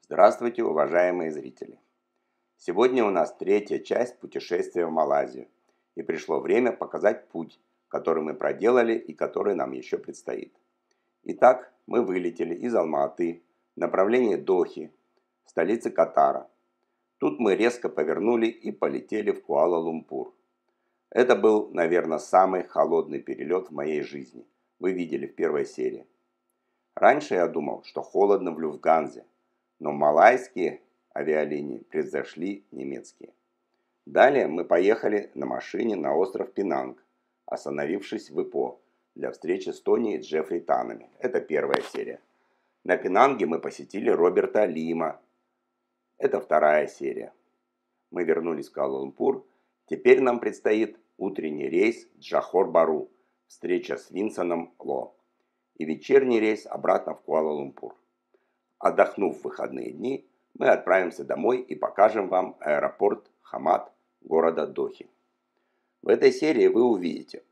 Здравствуйте, уважаемые зрители! Сегодня у нас третья часть путешествия в Малайзию, и пришло время показать путь, который мы проделали и который нам еще предстоит. Итак, мы вылетели из Алма-Аты в направлении Дохи, столицы Катара. Тут мы резко повернули и полетели в Куала-Лумпур. Это был, наверное, самый холодный перелет в моей жизни. Вы видели в первой серии. Раньше я думал, что холодно в Люфтганзе, но малайские авиалинии превзошли немецкие. Далее мы поехали на машине на остров Пинанг, остановившись в Ипо для встречи с Тони и Джеффри Танами. Это первая серия. На Пинанге мы посетили Роберта Лима. Это вторая серия. Мы вернулись в Куала-Лумпур. Теперь нам предстоит утренний рейс Джохор-Бару, встреча с Винсеном Ло, и вечерний рейс обратно в Куала-Лумпур. Отдохнув в выходные дни, мы отправимся домой и покажем вам аэропорт Хамад города Дохи. В этой серии вы увидите.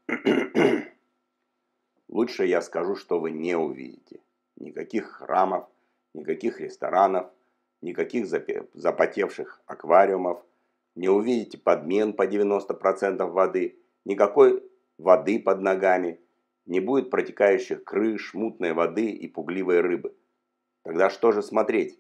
Лучше я скажу, что вы не увидите. Никаких храмов, никаких ресторанов, никаких запотевших аквариумов, не увидите подмен по 90% воды, никакой воды под ногами, не будет протекающих крыш, мутной воды и пугливой рыбы. Тогда что же смотреть?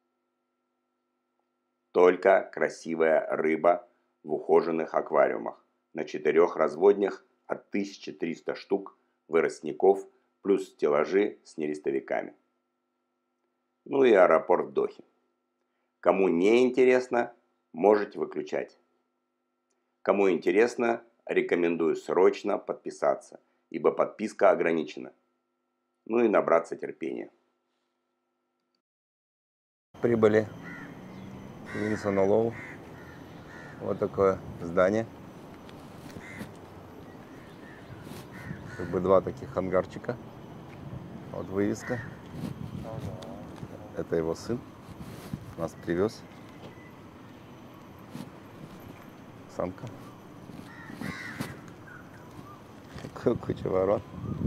Только красивая рыба в ухоженных аквариумах, на 4 разводнях от 1300 штук выростников, плюс стеллажи с нерестовиками. Ну и аэропорт Дохи. Кому не интересно, можете выключать. Кому интересно, рекомендую срочно подписаться, ибо подписка ограничена. Ну и набраться терпения. Прибыли в Винсен Лоу. Вот такое здание. Как бы 2 таких ангарчика. Вот вывеска. Это его сын. Нас привез. Самка. Куча ворот.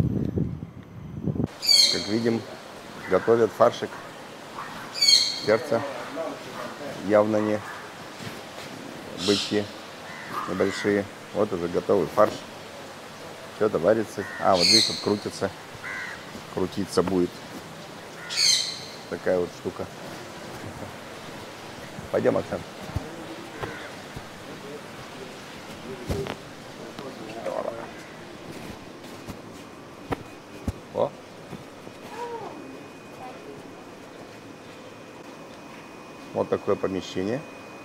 Как видим, готовят фаршик. Сердце. Явно не бычьи, небольшие. Вот уже готовый фарш. Что-то варится. А, вот здесь вот крутится. Крутиться будет. Такая вот штука. Пойдем, Оксан. О. Вот такое помещение.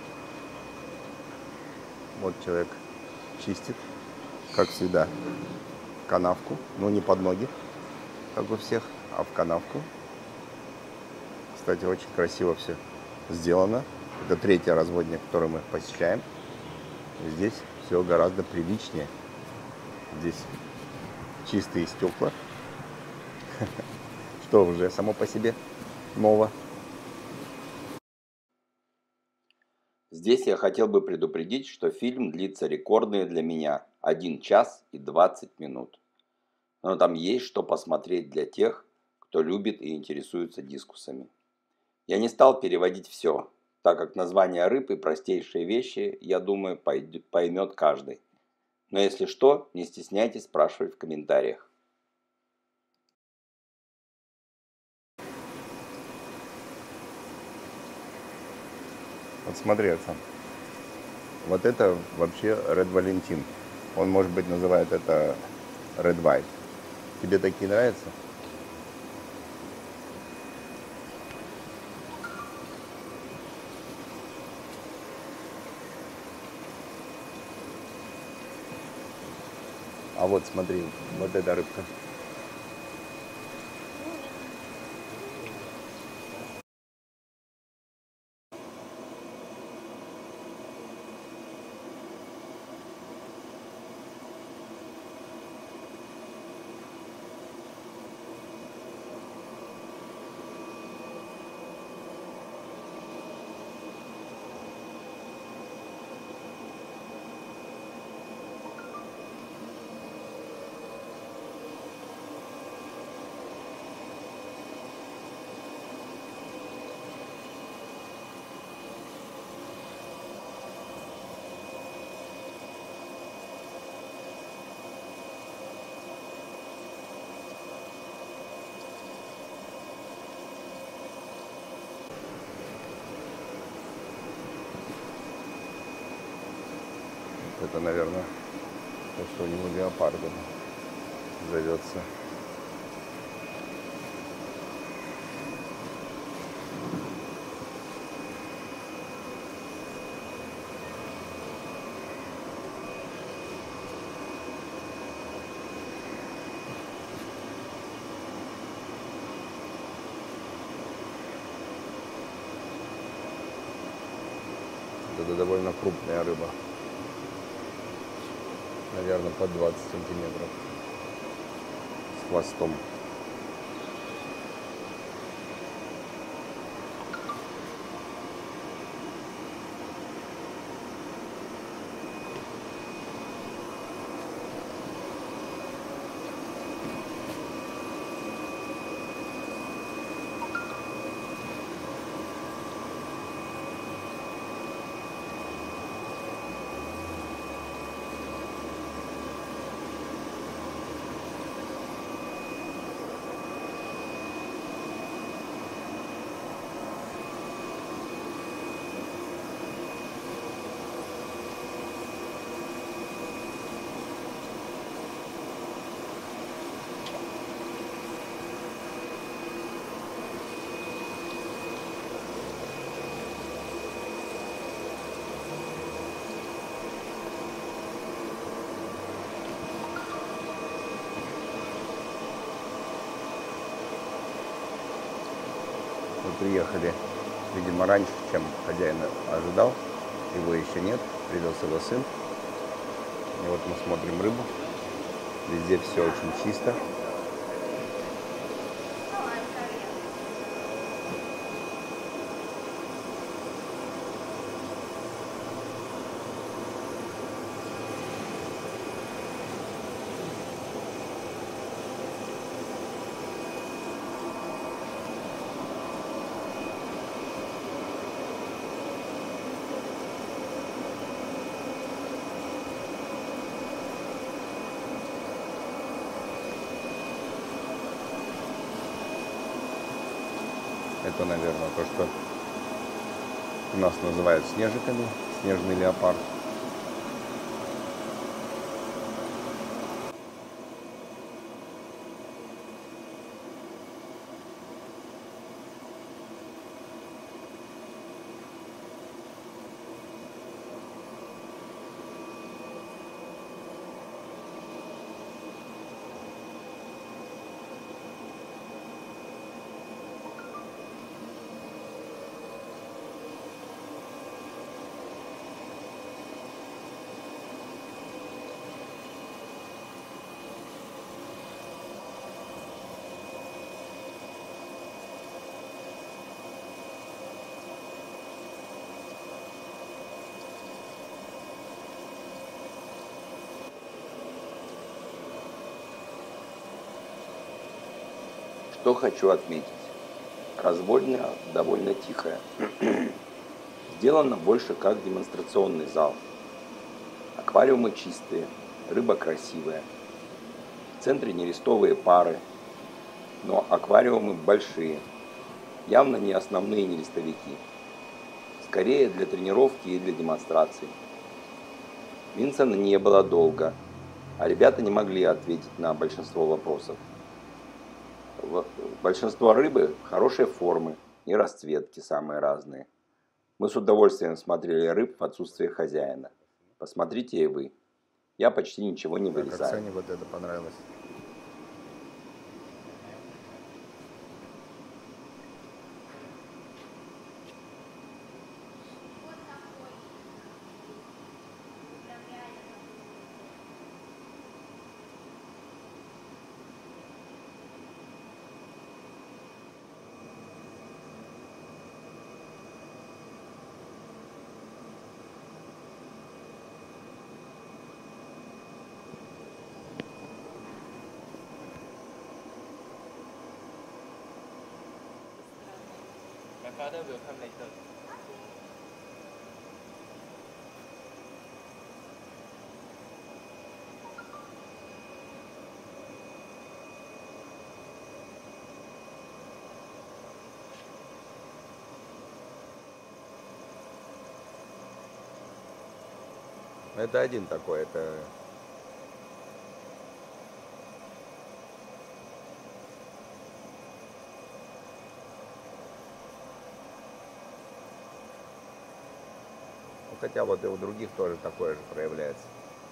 Вот человек чистит, как всегда, канавку. Но не под ноги, как у всех, а в канавку. Кстати, очень красиво все сделано. Это 3-й разводник, который мы посещаем. Здесь все гораздо приличнее. Здесь чистые стекла. Что уже само по себе ново. Здесь я хотел бы предупредить, что фильм длится рекордные для меня 1 час и 20 минут. Но там есть что посмотреть для тех, кто любит и интересуется дискусами. Я не стал переводить все, так как названия рыб и простейшие вещи, я думаю, поймет каждый. Но если что, не стесняйтесь спрашивать в комментариях. Вот смотри, Оксан. Вот это вообще Red Valentine. Он, может быть, называет это Red White. Тебе такие нравятся? А вот смотри, вот эта рыбка. Это, наверное, то, что у него леопардом зовется. Это довольно крупная рыба. Наверное, под 20 сантиметров. С хвостом. Мы приехали, видимо, раньше, чем хозяин ожидал. Его еще нет, привез его сын. И вот мы смотрим рыбу. Везде все очень чисто. Это, наверное, то, что у нас называют снежиками, снежный леопард. Что хочу отметить. Разводня довольно тихая. Сделано больше как демонстрационный зал. Аквариумы чистые, рыба красивая. В центре нерестовые пары, но аквариумы большие. Явно не основные нерестовики. Скорее для тренировки и для демонстрации. Винсона не было долго, а ребята не могли ответить на большинство вопросов. Большинство рыбы хорошей формы и расцветки самые разные. Мы с удовольствием смотрели рыб в отсутствие хозяина. Посмотрите и вы. Я почти ничего не вырезаю. Как Оксане вот это понравилось. My father will come later. Это один такой, это... Ну, хотя вот и у других тоже такое же проявляется.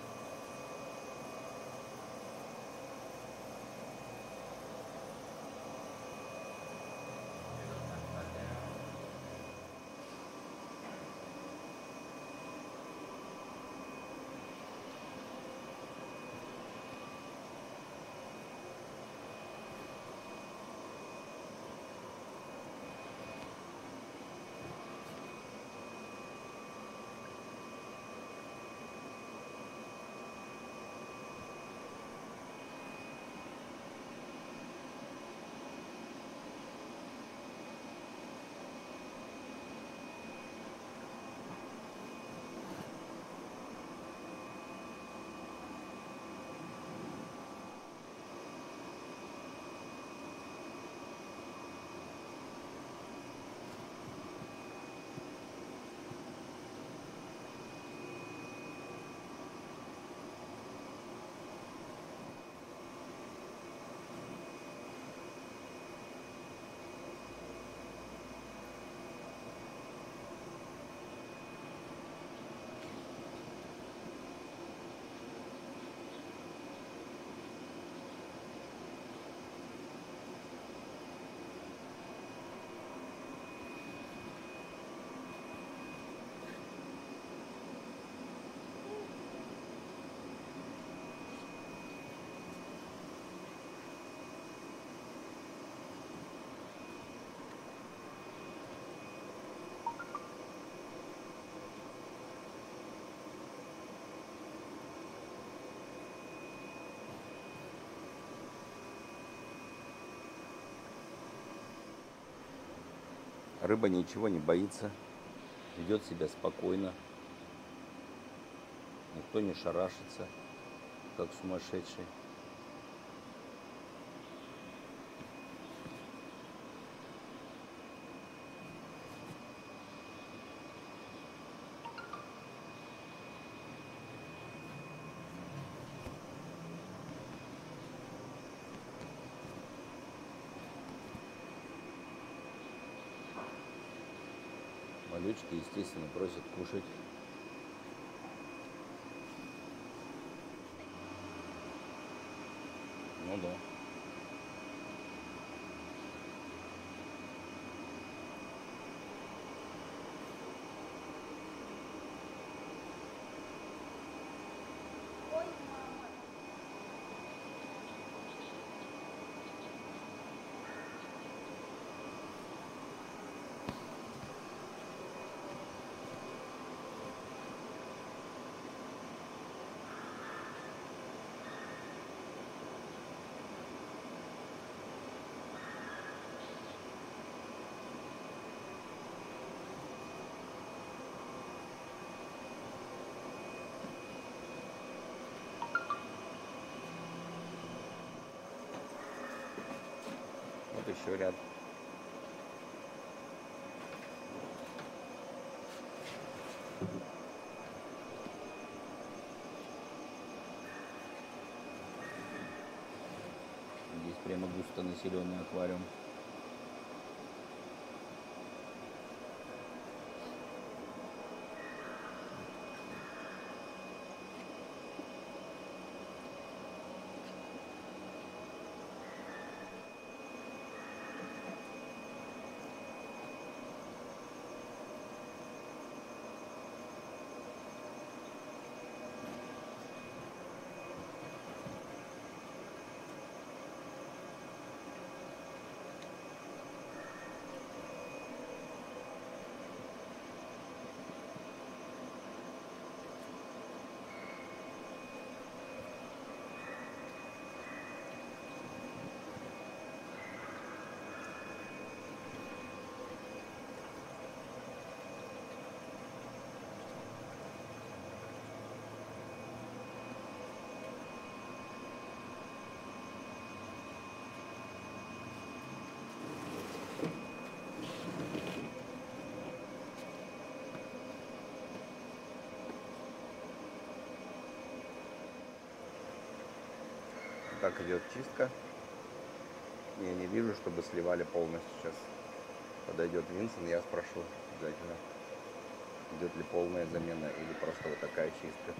Рыба ничего не боится, ведет себя спокойно, никто не шарашится, как сумасшедший. Малючки, естественно, просят кушать. Ну да. Вот еще ряд. Здесь прямо густонаселенный аквариум. так идет чистка. Я не вижу, чтобы сливали полностью. Сейчас подойдет Винсент, я спрошу обязательно, идет ли полная замена или просто вот такая чистка.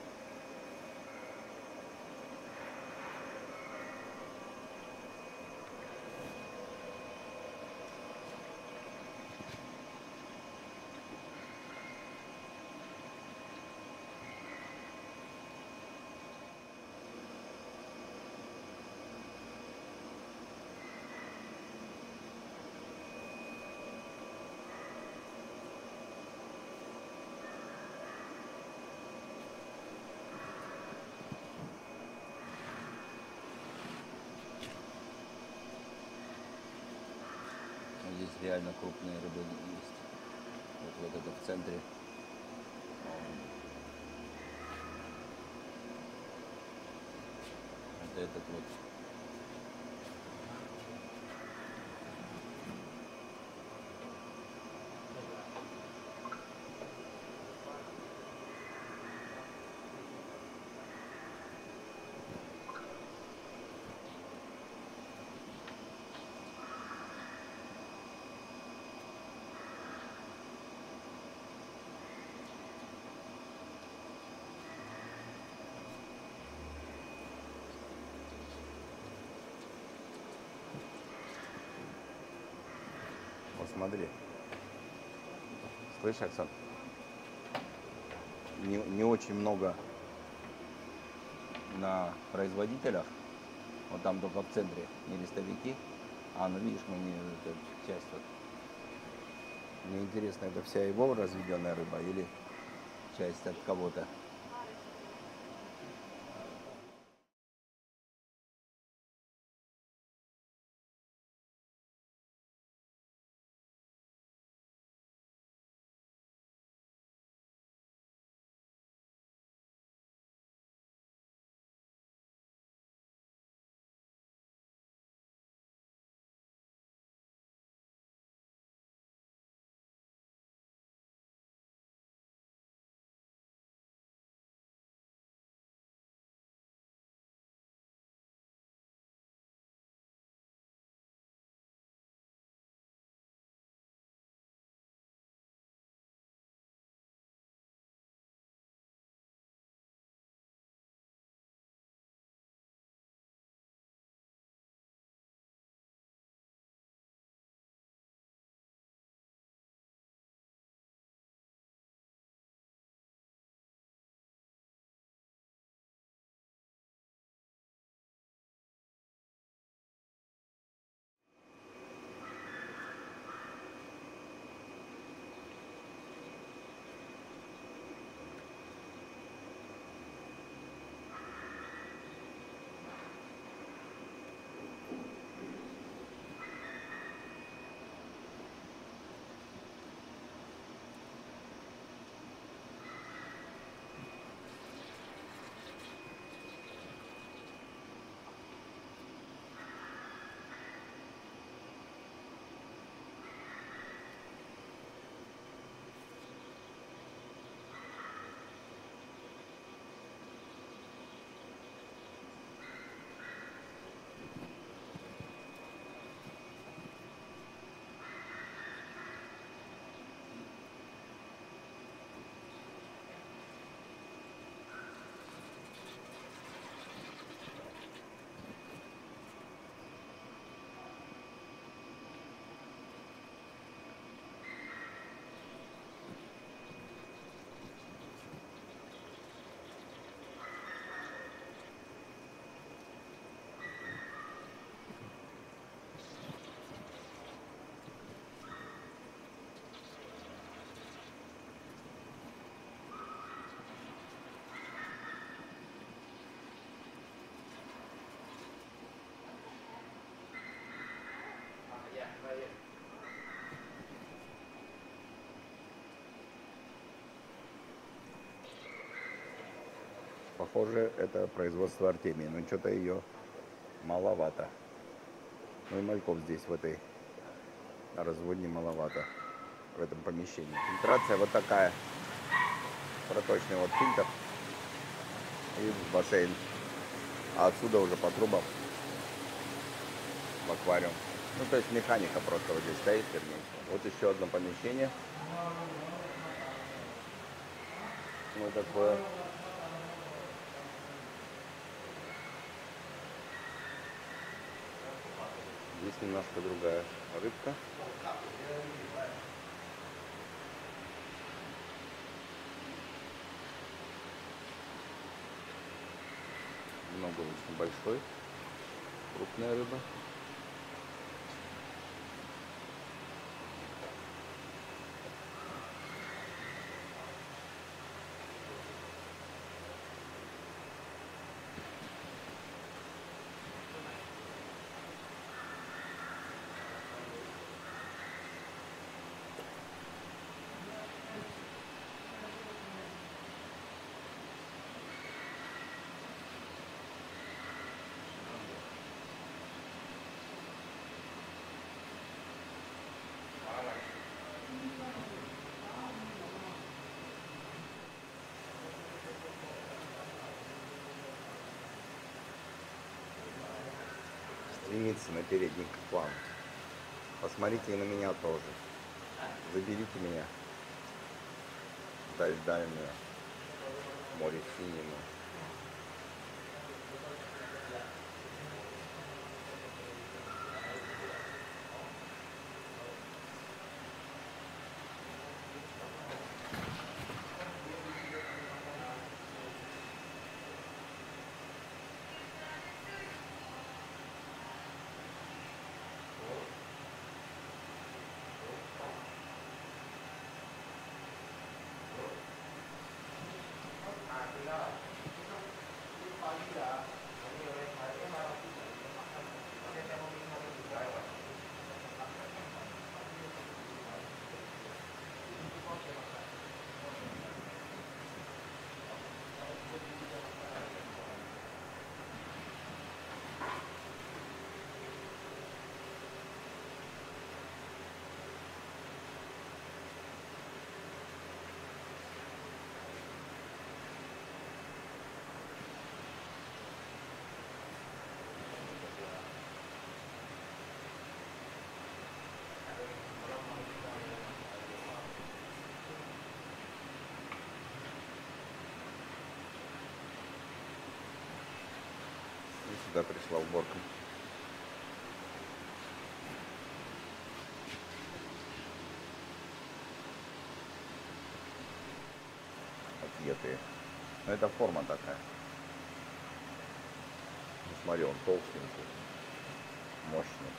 Здесь реально крупные рыбы есть. Вот это в центре. Это этот вот. Вот смотри. Слышь, Оксан? Не очень много на производителях. Вот там только в центре не листовики. Ну видишь, мы не эту часть вот. Мне интересно, это вся его разведенная рыба или часть от кого-то? Похоже, это производство Артемии, но что-то ее маловато. Ну и мальков здесь в этой разводне маловато, в этом помещении. Фильтрация вот такая. Проточный вот фильтр и бассейн. а отсюда уже по трубам в аквариум. Ну, то есть механика просто вот здесь стоит, вернее. Вот еще одно помещение. Вот такое. Здесь немножко другая рыбка. Много очень большой, крупная рыба. Стремится на передний план. Посмотрите и на меня тоже. Заберите меня в дальнее море синему. И сюда пришла уборка. Отъетые. Но это форма такая. Ну, смотри, он толстенький, мощный.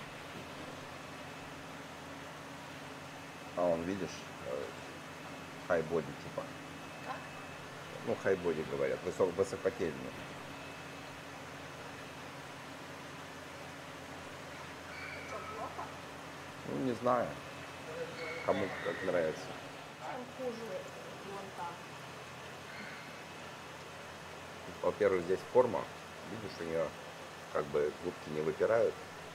А он, видишь, хай-боди типа. Ну, хай-боди говорят, высокотельный. Ну, не знаю, кому как нравится. Чем хуже звонка. Во-первых, здесь форма, видишь, у нее как бы губки не выпирают.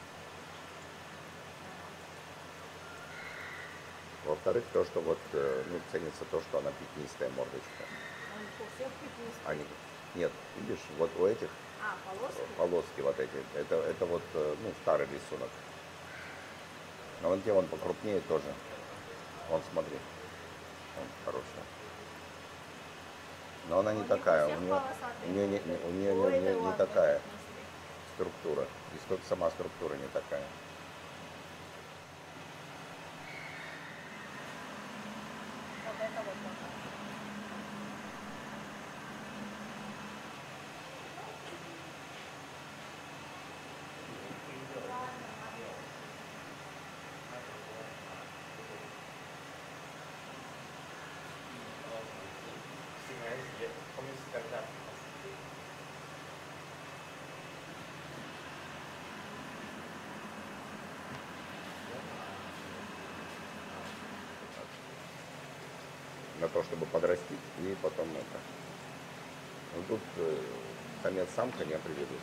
Во-вторых, то, что вот, ну, ценится то, что она пятнистая мордочка. Он у всех пятнистый. Они, нет, видишь, вот у этих А, полоски? полоски вот эти, это вот, ну, старый рисунок. Но вон те вон покрупнее тоже. Вон, смотри, вон, хорошая. Но она не такая, у нее не такая структура. И сама структура не такая. Вот это вот можно. На то, чтобы подрастить и потом это. Ну, тут самец-самка не определит.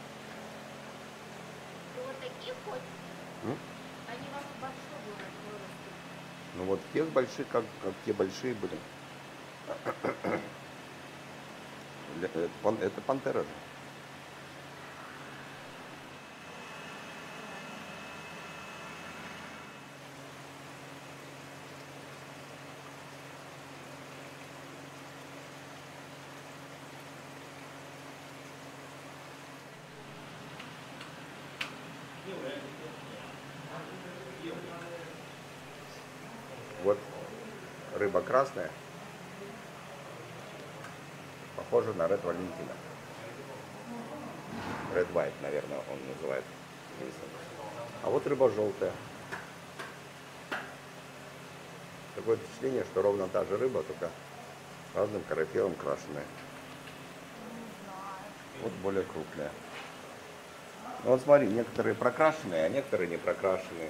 Ты вот такие хоть? М? Они вам большой город вырос. Ну вот тех больших, как те большие были. Это пантера же. Вот рыба красная, похожа на Red Valentina. Red White, наверное, он называет. А вот рыба желтая. Такое впечатление, что ровно та же рыба, только разным коррефером крашеная. Вот более крупная. Ну вот смотри, некоторые прокрашенные, а некоторые не прокрашенные.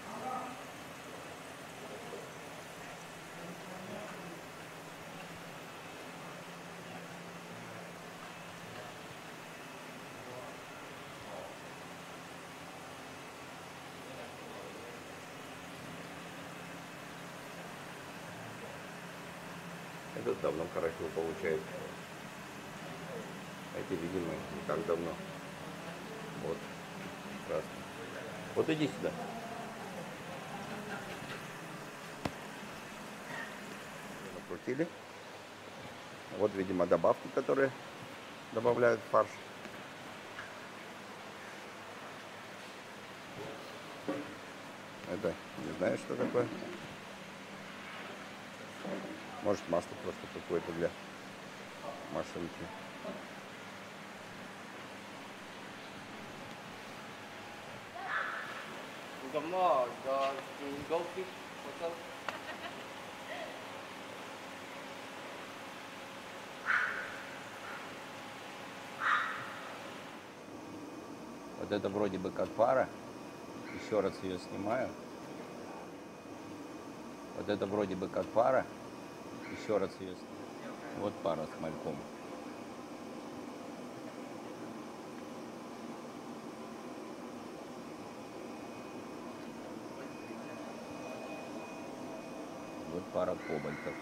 Этот давно карасю получает. Эти, видимо, не так давно. Вот. Красный. Вот иди сюда. Накрутили. Вот, видимо, добавки, которые добавляют в фарш. Это не знаю, что такое. Может, масло просто какое-то для машинки. Давно goldfish hotel. Вот это вроде бы как пара. Еще раз ее снимаю. Вот это вроде бы как пара. Еще раз ее снимаю. Вот пара с мальком. Вот пара кобальтов.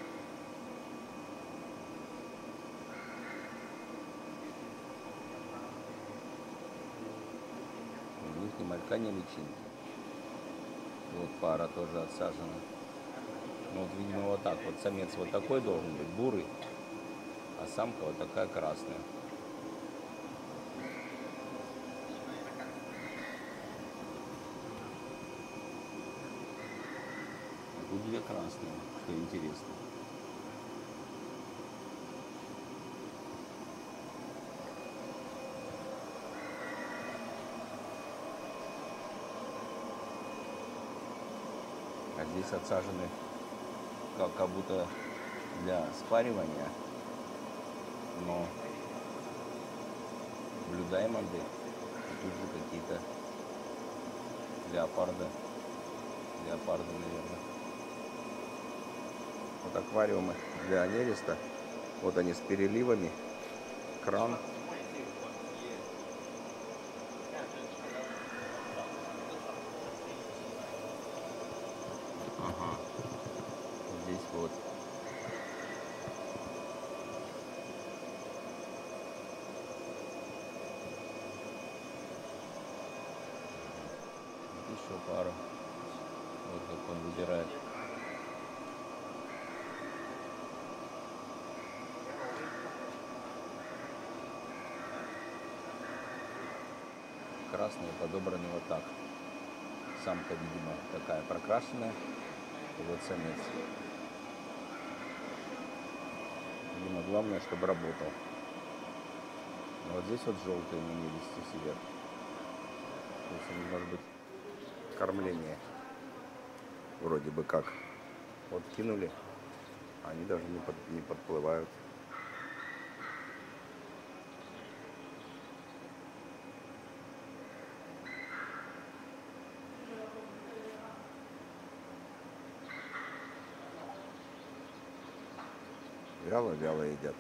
У них ни малька, ни личинки. Вот пара тоже отсажена. Ну вот, видимо, вот так вот. Самец вот такой должен быть, бурый, а самка вот такая красная. Тут две красные, что интересно. А здесь отсажены как будто для спаривания, но блю Даймонды, и тут же какие-то леопарды, наверное. Вот аквариумы для нереста, вот они с переливами, кран. Ага. Здесь вот. Еще пару. Вот как он выбирает. Красные подобраны вот так. Самка, видимо, такая прокрашенная. И вот самец. Видимо, главное, чтобы работал. А вот здесь вот желтые на нересте сидят. То есть они, может быть, кормление. Вроде бы как. Вот кинули, они даже не подплывают. Вяло-вяло едят.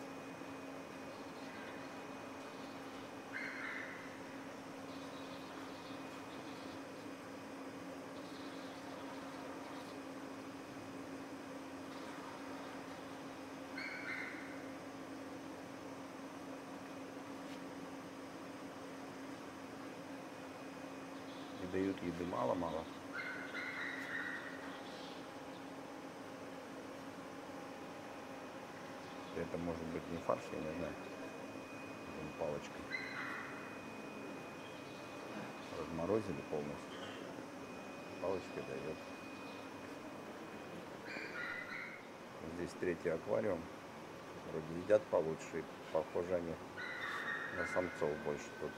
дают еды мало-мало. Это может быть не фарш, я не знаю. Палочкой. Разморозили полностью. Палочкой дает. Здесь третий аквариум. Вроде едят получше. Похоже они на самцов больше тут.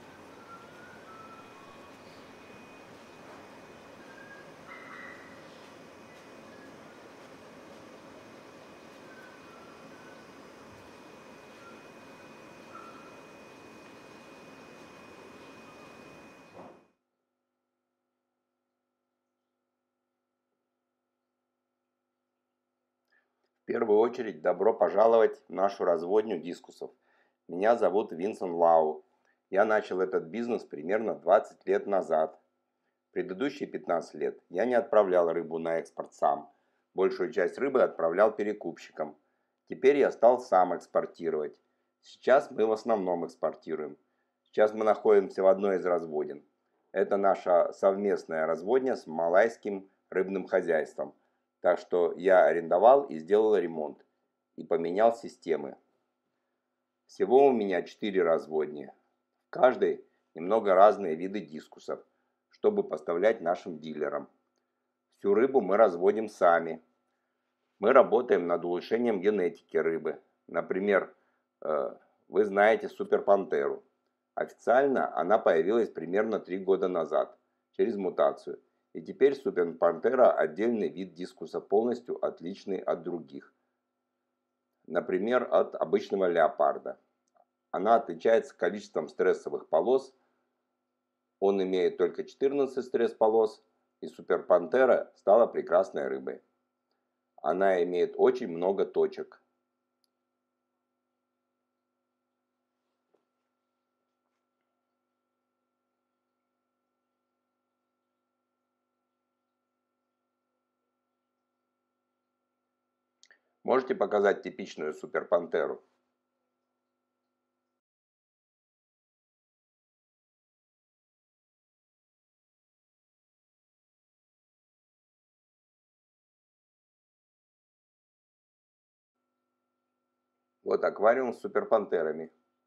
В первую очередь, добро пожаловать в нашу разводню дискусов. Меня зовут Винсент Лау. Я начал этот бизнес примерно 20 лет назад. Предыдущие 15 лет я не отправлял рыбу на экспорт сам. Большую часть рыбы отправлял перекупщикам. Теперь я стал сам экспортировать. Сейчас мы в основном экспортируем. Сейчас мы находимся в одной из разводин. Это наша совместная разводня с малайским рыбным хозяйством. Так что я арендовал и сделал ремонт. И поменял системы. Всего у меня 4 разводни. В каждой немного разные виды дискусов, чтобы поставлять нашим дилерам. Всю рыбу мы разводим сами. Мы работаем над улучшением генетики рыбы. Например, вы знаете суперпантеру. Официально она появилась примерно 3 года назад, через мутацию. И теперь суперпантера отдельный вид дискуса, полностью отличный от других. Например, от обычного леопарда. Она отличается количеством стрессовых полос. Он имеет только 14 стресс-полос, и суперпантера стала прекрасной рыбой. Она имеет очень много точек. Можете показать типичную суперпантеру? Вот аквариум с суперпантерами.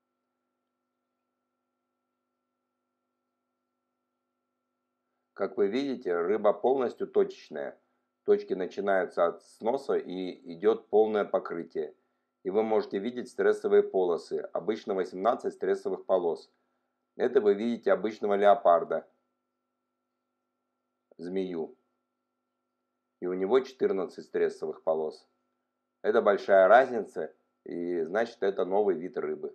Как вы видите, рыба полностью точечная. Точки начинаются от сноса и идет полное покрытие. И вы можете видеть стрессовые полосы. Обычно 18 стрессовых полос. Это вы видите обычного леопарда, змею. И у него 14 стрессовых полос. Это большая разница, и значит это новый вид рыбы.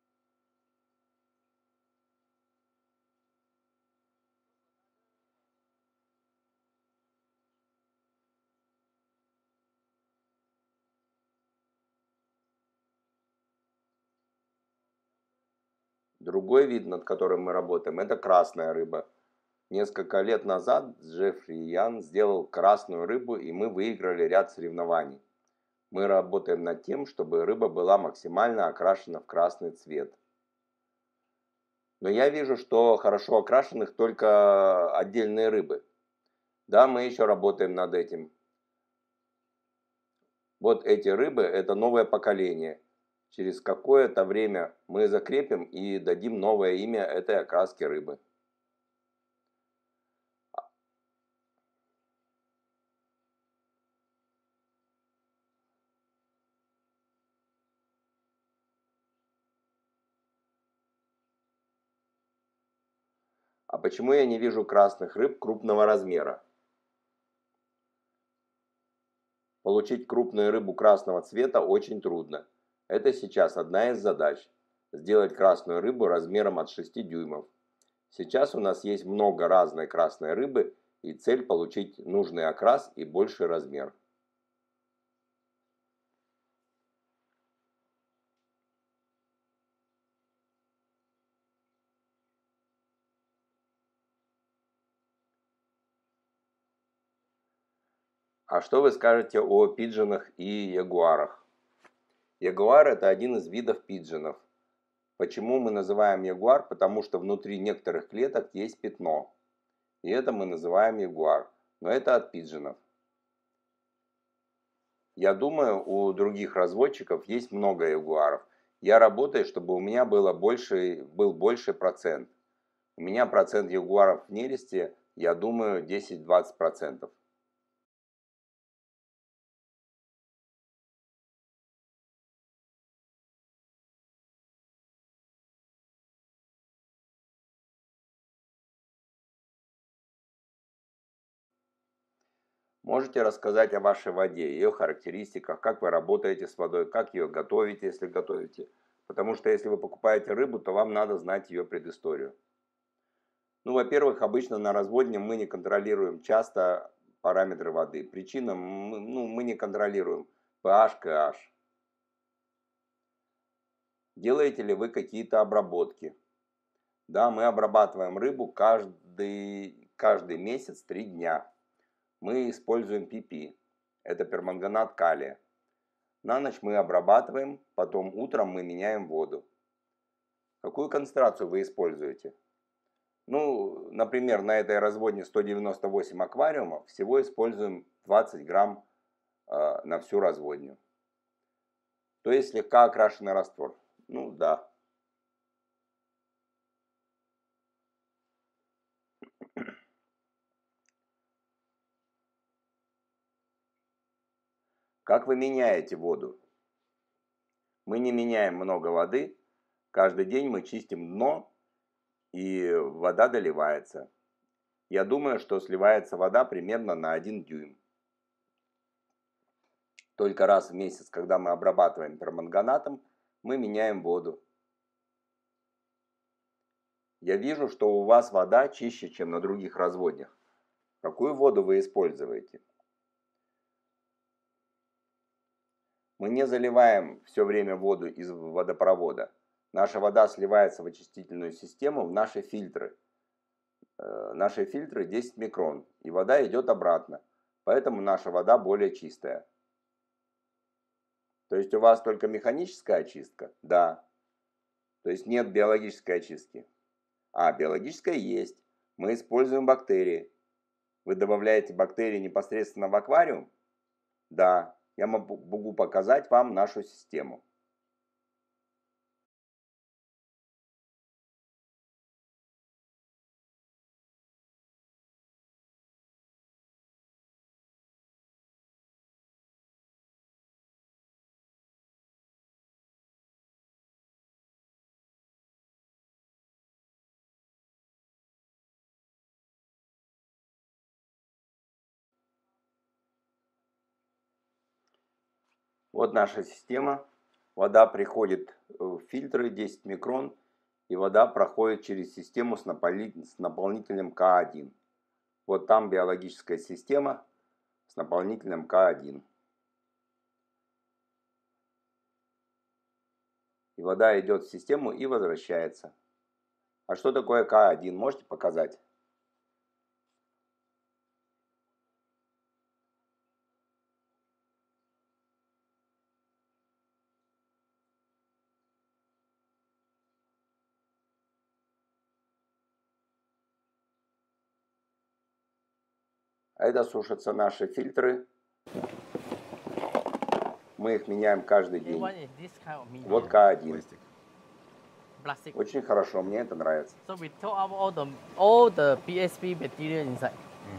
Другой вид, над которым мы работаем, это красная рыба. Несколько лет назад Джеффри Ян сделал красную рыбу, и мы выиграли ряд соревнований. Мы работаем над тем, чтобы рыба была максимально окрашена в красный цвет. Но я вижу, что хорошо окрашенных только отдельные рыбы. Да, мы еще работаем над этим. Вот эти рыбы – это новое поколение. Через какое-то время мы закрепим и дадим новое имя этой окраске рыбы. А почему я не вижу красных рыб крупного размера? Получить крупную рыбу красного цвета очень трудно. Это сейчас одна из задач – сделать красную рыбу размером от 6 дюймов. Сейчас у нас есть много разной красной рыбы, и цель получить нужный окрас и больший размер. А что вы скажете о пиджинах и ягуарах? Ягуар – это один из видов пиджинов. Почему мы называем ягуар? Потому что внутри некоторых клеток есть пятно. И это мы называем ягуар. Но это от пиджинов. Я думаю, у других разводчиков есть много ягуаров. Я работаю, чтобы у меня был больший процент. У меня процент ягуаров в нересте, я думаю, 10-20%. Можете рассказать о вашей воде, ее характеристиках, как вы работаете с водой, как ее готовите, если готовите. Потому что если вы покупаете рыбу, то вам надо знать ее предысторию. Ну, во-первых, обычно на разводне мы не контролируем часто параметры воды. Причина, мы не контролируем pH, KH. Делаете ли вы какие-то обработки? Да, мы обрабатываем рыбу каждый месяц 3 дня. Мы используем PP, это перманганат калия. На ночь мы обрабатываем, потом утром мы меняем воду. Какую концентрацию вы используете? Ну, например, на этой разводне 198 аквариумов всего используем 20 грамм на всю разводню. То есть слегка окрашенный раствор. Ну да. Как вы меняете воду? Мы не меняем много воды. Каждый день мы чистим дно, и вода доливается. Я думаю, что сливается вода примерно на 1 дюйм. Только раз в месяц, когда мы обрабатываем перманганатом, мы меняем воду. Я вижу, что у вас вода чище, чем на других разводнях. Какую воду вы используете? Мы не заливаем все время воду из водопровода. Наша вода сливается в очистительную систему, в наши фильтры. Наши фильтры 10 микрон, и вода идет обратно. Поэтому наша вода более чистая. То есть у вас только механическая очистка? Да. То есть нет биологической очистки? А, биологическая есть. Мы используем бактерии. Вы добавляете бактерии непосредственно в аквариум? Да. Я могу показать вам нашу систему. Вот наша система. Вода приходит в фильтры 10 микрон, и вода проходит через систему с наполнителем К1. Вот там биологическая система с наполнителем К1. И вода идет в систему и возвращается. А что такое К1? Можете показать? А это сушатся наши фильтры. Мы их меняем каждый день. Вот К1. Plastic. Очень хорошо, мне это нравится. So we took out all the PSP bacteria inside.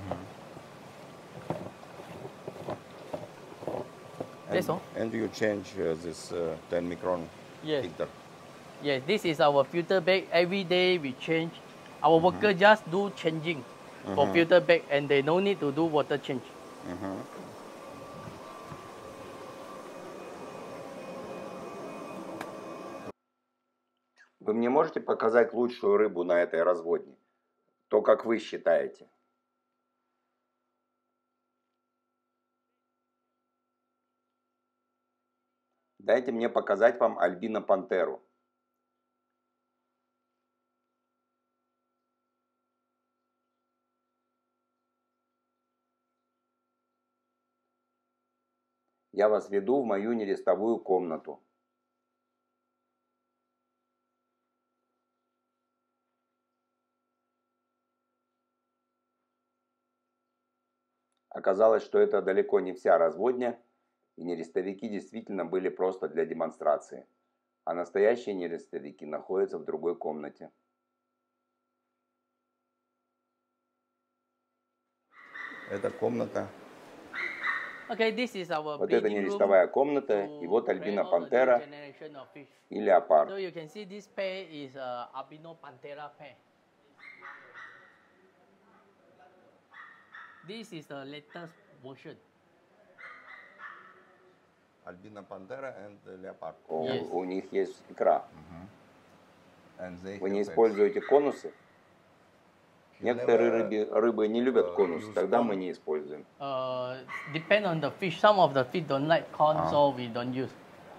That's all. And you change this 10 micron Yes. filter. Yes, this is our filter bag. Every day we change. Our worker just do changing for filter bag, and they no need to do water change. Вы мне можете показать лучшую рыбу на этой разводне? То, как вы считаете. Дайте мне показать вам альбино-пантеру. Я вас веду в мою нерестовую комнату. Оказалось, что это далеко не вся разводня, и нерестовики действительно были просто для демонстрации, а настоящие нерестовики находятся в другой комнате. Это комната. Okay, this is our Вот это breeding room нерестовая комната, и вот to альбина create all the new пантера generation of fish. и леопард. So you can see this pair is albino pantera pair. This is the latest version. Альбина пантера и леопард. Yes. У них есть икра. Вы не Yes. используете конусы? Некоторые рыбы не любят конус, тогда мы не используем. Depend on the fish. Some of the fish don't like corn, so we don't use.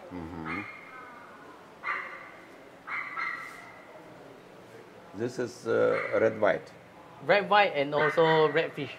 This is red white. Red, white, and also red fish.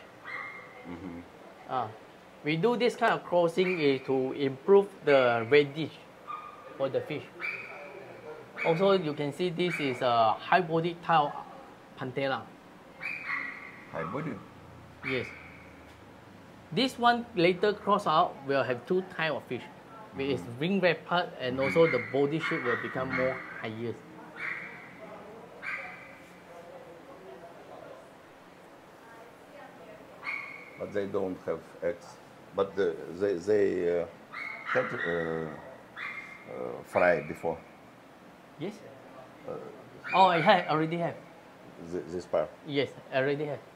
We do this kind of crossing is to improve the reddish for the fish. Also, you can see this is a high body tail pantera. High body. Yes. This one later cross out will have two type of fish. Which is ring red part and also the body shape will become more higher. But they don't have eggs. But they had fry before. Yes. Oh, I have already have. This part. Yes, I already have.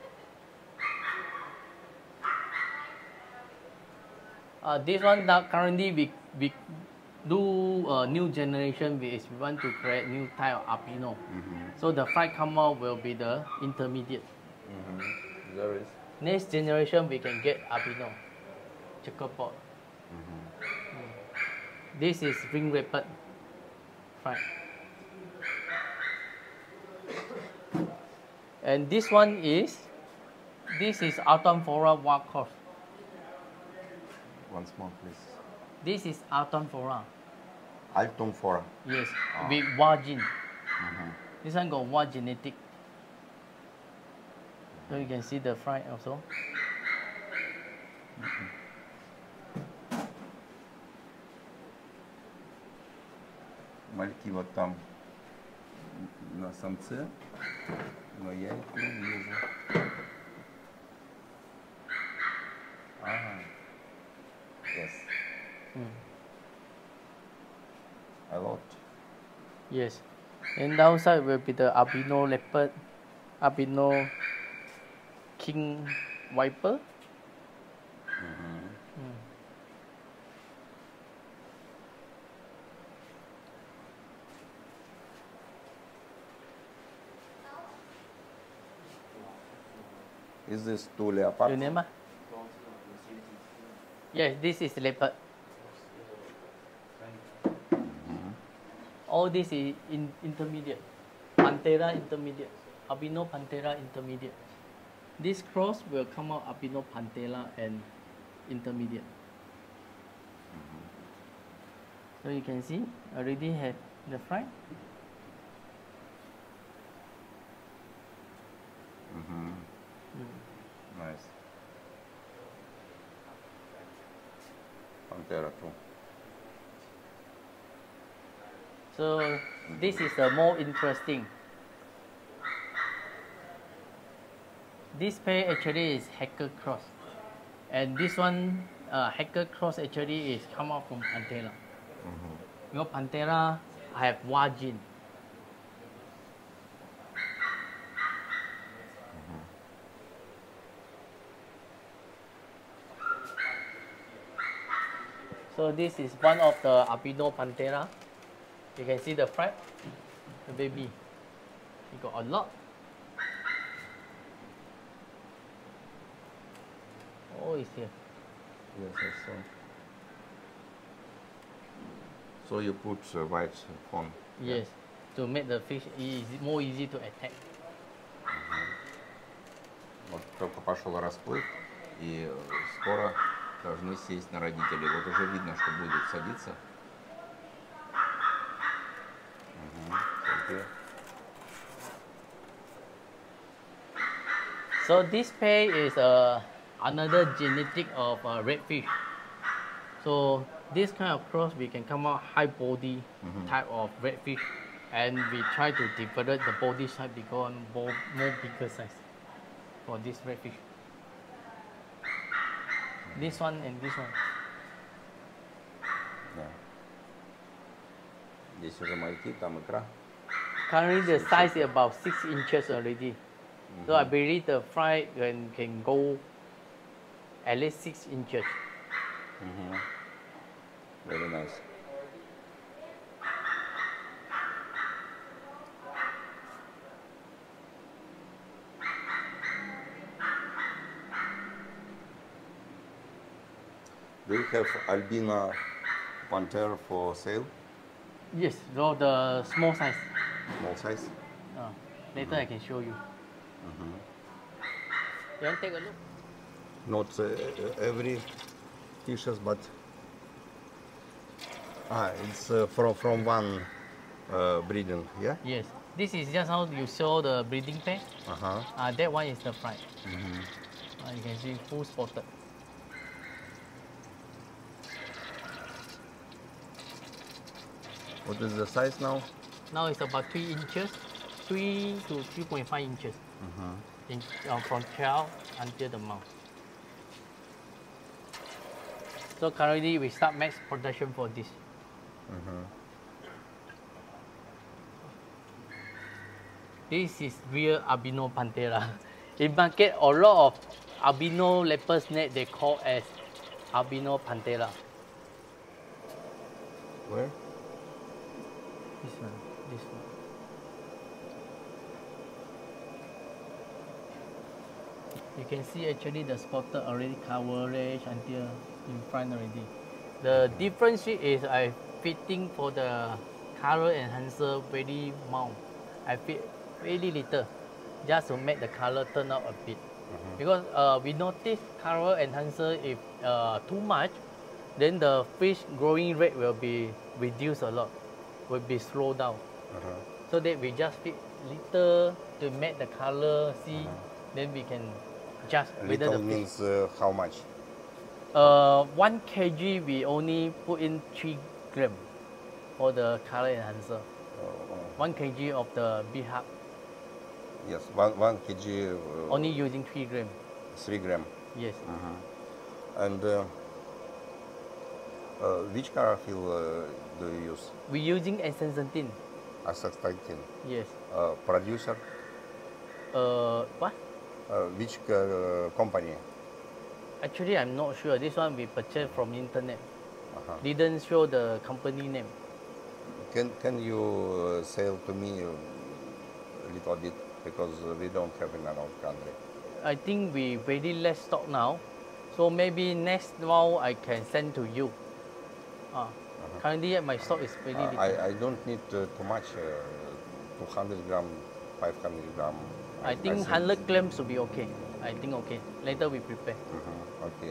This one now currently we do a new generation. We want to create new type of albino. So the fry come out will be the intermediate. There is. Next generation we can get albino, checkerboard. This is ring rapid fry. And this one is Alton Flora wild cross. Once more, please. This is Alton Flora. Alton Flora. Yes, with wild gene. This one got wild genetic. So you can see the fry also. Мальки вот там на самце, но я их не вижу. Ага. Yes. A lot. Yes. And downside will be the albino leopard, albino king viper. Is this two leopard? You name it? Yes, this is leopard. All this is intermediate. Pantera intermediate. Albino Pantera intermediate. This cross will come out albino Pantera and intermediate. So you can see already have the fry. Nice. Pantera too. So this is the more interesting. This pair actually is Hacker cross, and this one Hacker cross actually is come out from Pantera. Because Pantera have wild gene. So this is one of the albino Pantera. You can see the fry, the baby. He got a lot. Oh, it's here. Yes, I saw. So you put white on. Yes, to make the fish more easy to attack. Вот только пошел расплыв, и скоро должны сесть на родителей. Вот уже видно, что будет садиться. So this pair is another genetic of redfish. So this kind of cross we can come out high body type of redfish, and we try to develop the body size become more bigger size for this redfish. This one and this one. Да. Здесь уже мальки, там икра. Currently the size is about 6 inches already. So I believe the fry can go at least 6 inches. Very nice. Do you have albino panther for sale? Yes, so the small size. Small size? Later I can show you. You want to take a look? Not every fishes, but it's from one breeding, yeah? Yes. This is just how you saw the breeding pair. That one is the fry. You can see full spotted. What is the size now? Now it's about 3 inches, 3 to 3.5 inches from tail until the mouth. So currently we start mass production for this. This is real albino panthera. In market, a lot of albino leopard snake they call as albino panthera. Where? This one, this one. You can see actually the spotted already coverage until in front already. The difference is I fitting for the color enhancer very mild. I fit very little just to make the color turn out a bit. Because we notice color enhancer if too much, then the fish growing rate will be reduced a lot, will be slowed down. So that we just fit little to make the color see, then we can just whether Little the means how much? 1 kg we only put in 3 gram for the color enhancer. 1 kg of the BHAP. Yes, 1 kg. Only using 3 gram. 3 gram. Yes. And which chlorophyll do you use? We using astaxanthin. Astaxanthin. Yes. Producer? What? Which company? Actually, I'm not sure. This one we purchased from internet. Didn't show the company name. Can you sell to me a little bit, because we don't have in our country? I think we very less stock now, so maybe next round I can send to you. Currently my stock is very little. I don't need too much. 200 gram, 500 gram. I think 100 grams should be okay. I think okay. Later we prepare. Okay.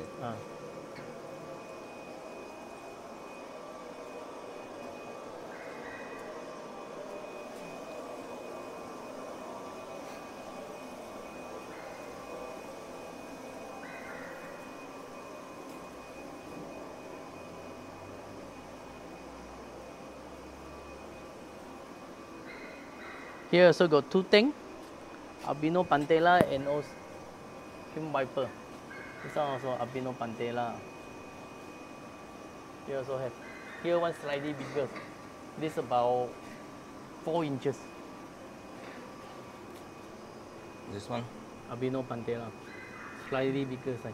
Here also got 2 tank, albino panthera and also King Viper. This one also albino panthera. Here also have. Here one slightly bigger. This about 4 inches. This one? Albino panthera. Slightly bigger size.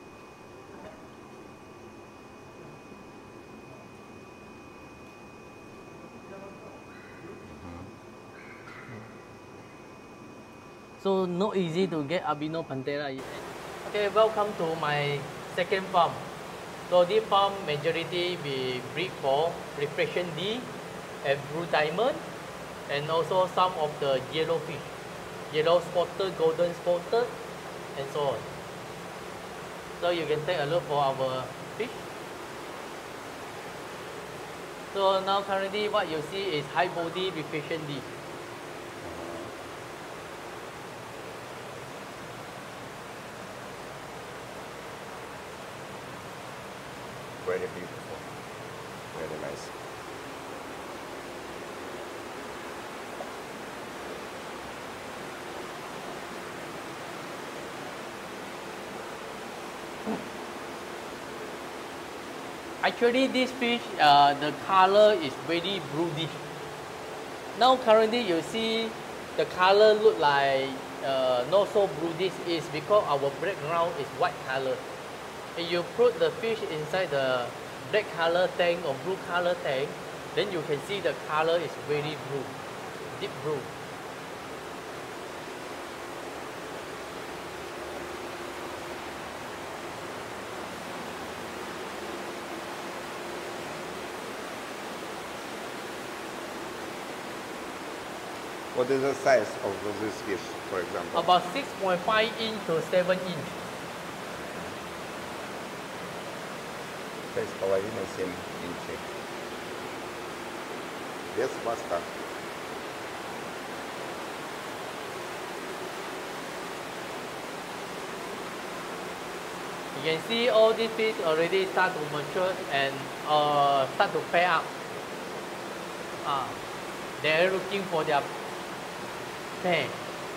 So not easy to get albino panthera yet. Okay, welcome to my second farm. So this farm majority we breed for reflection D and blue diamond, and also some of the yellow fish, yellow spotted, golden spotted, and so on. So you can take a look for our fish. So now currently what you see is high body reflection D. very beautiful. Very nice. Actually, this fish, the color is very bluish. Now, currently, you see the color look like not so bluish. Is because our background is white color. If you put the fish inside the black color tank or blue color tank, then you can see the color is very blue, deep blue. What is the size of this fish, for example? About 6.5 inch to 7 inch. 6,5-7 инчей. Без хвоста. You can see all these fish already start to mature and start to pair up. They're looking for their pair.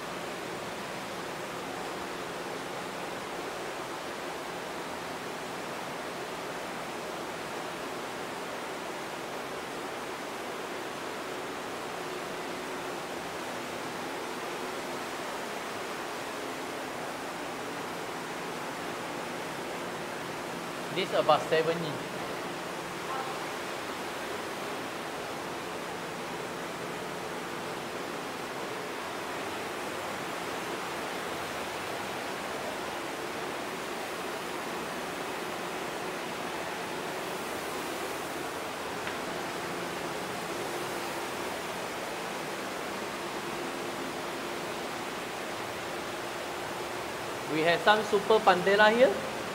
This about 7 inch. We have some super Pantera here.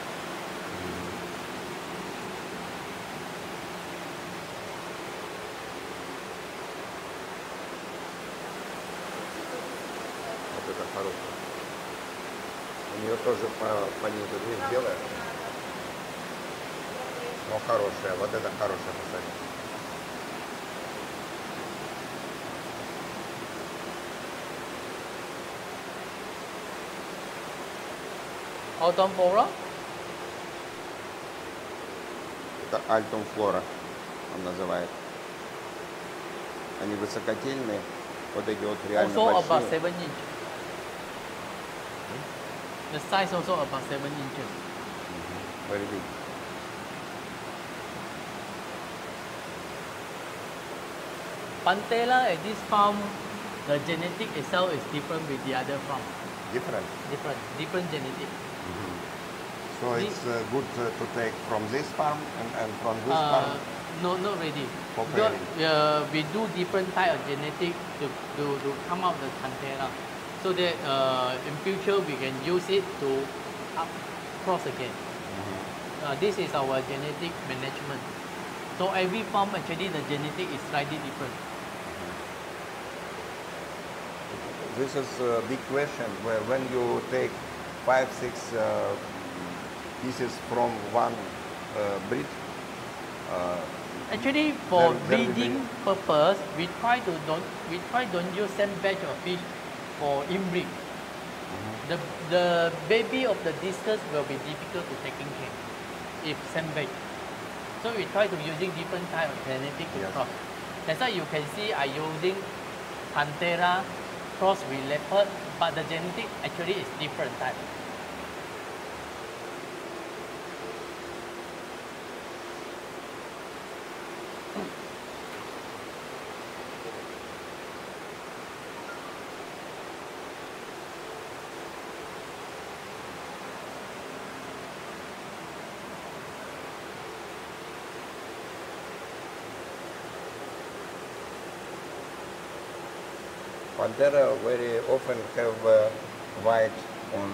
Вот это хорошее. У нее тоже по низу здесь белая, но хорошая. Вот это хорошая посадка. Autumn Flora. Это Альтум Флора, он называет. Они высокотельные, вот эти вот реально Also about большие. 7 inch. The size also about 7 inches. Very big. Pantera at this farm, the genetic itself is different with the other farm. Different. Different genetic. So This- it's good to take from this farm and from this farm. No, not really. For Because pairing. we do different type of genetic to come out the Pantera, so that in future we can use it to up cross again. This is our genetic management. So every farm actually the genetic is slightly different. This is a big question where when you take 5-6 pieces from one breed, Actually, for There will be- breeding purpose, we try don't use same batch of fish for inbreed. The baby of the discus will be difficult to taking care if same batch. So we try to using different type of genetic to Yes. cross. That's why you can see I using Pantera cross with leopard, but the genetic actually is different type. Pantera very often have white on.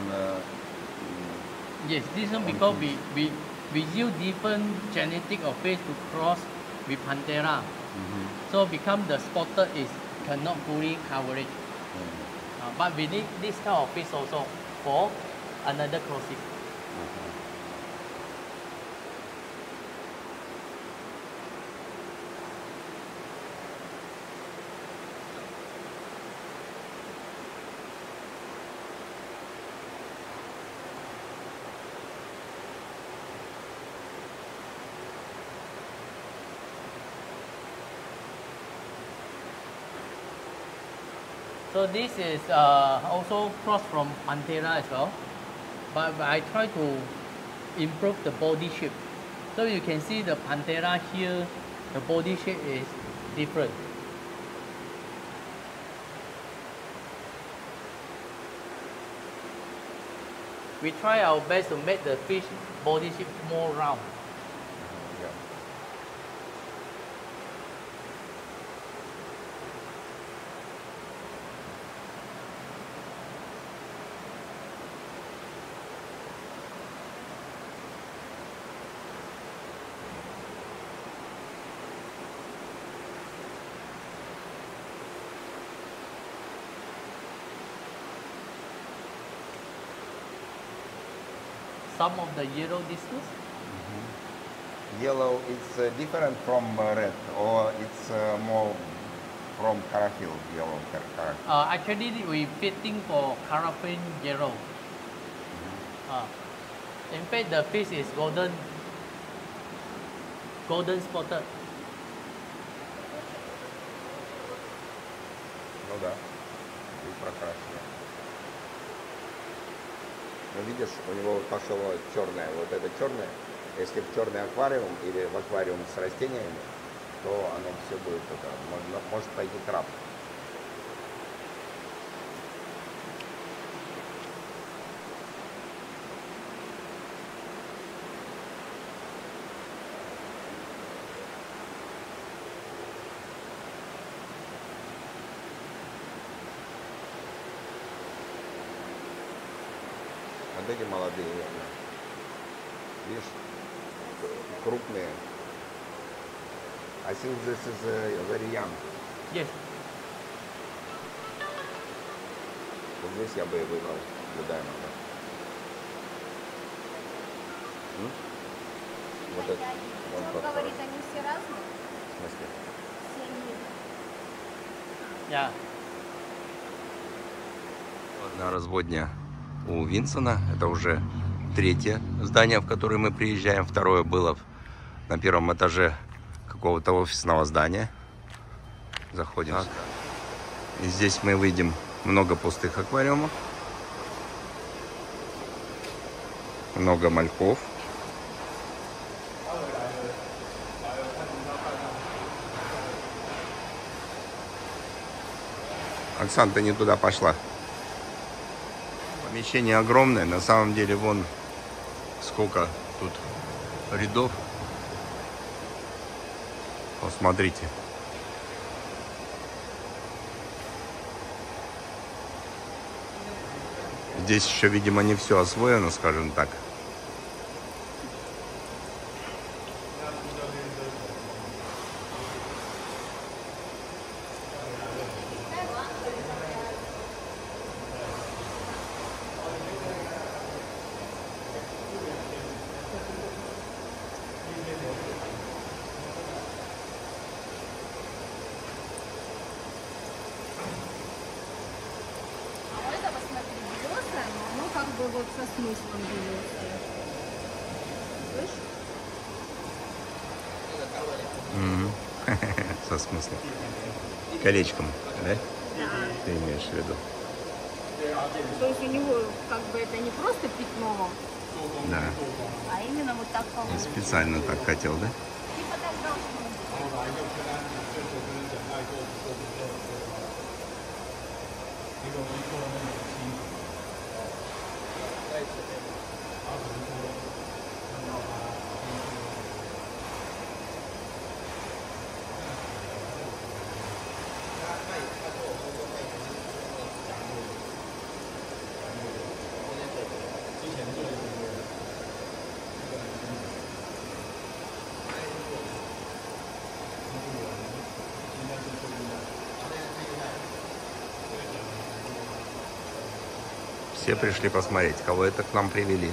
Yes, this one because we use different genetic of fish to cross with Pantera. So become the spotted is cannot fully coverage. But we need this kind of fish also for another crossing. So this is also cross from Pantera as well, but I try to improve the body shape. So you can see the Pantera here, the body shape is different. We try our best to make the fish body shape more round. Yeah. Some of the yellow discus. Yellow is different from red, or it's more from Carafield, yellow Carafield. Actually, we fitting for Carafin yellow. In fact, the fish is golden spotted. Ну да, и прокрашено. Ну видишь, у него пошло черное, вот это черное. Если в черный аквариум или в аквариум с растениями, то оно все будет это, может пойти краб. Вот эти молодые, видишь, крупные. I think this is very young. Yes. Вот здесь я бы и выбрал ожидаемого. Вот это. Он Вот тот говорит, хороший. они все разные? В смысле? Все они. Yeah. На разводня у Винсона. Это уже третье здание, в которое мы приезжаем. Второе было на первом этаже какого-то офисного здания. Заходим. Так. И здесь мы видим много пустых аквариумов. Много мальков. Оксана, ты не туда пошла. Помещение огромное. На самом деле, вон сколько тут рядов. Посмотрите. Здесь еще, видимо, не все освоено, скажем так. А это, посмотри, белесое, но оно как бы вот со смыслом белесое. Слышь? Со смыслом. Колечком, да? Ты имеешь в виду? То есть у него как бы это не просто пятно, Да. а именно вот так Он получилось. специально так хотел, да? Типа так должно быть. Все пришли посмотреть, кого это к нам привели.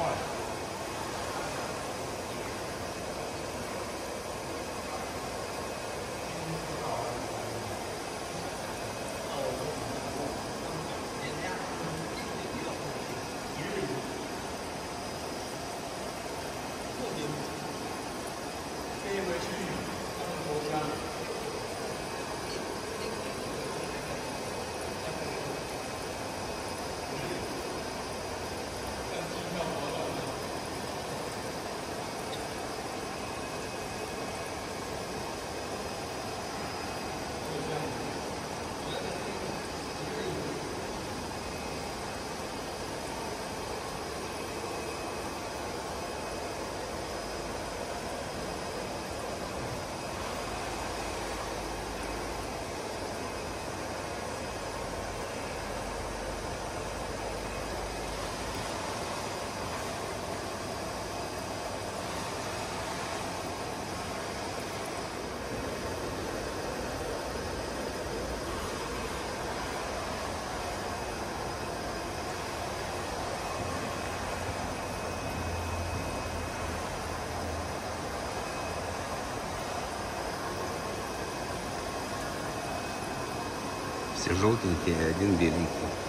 Все желтенькие и один беленький.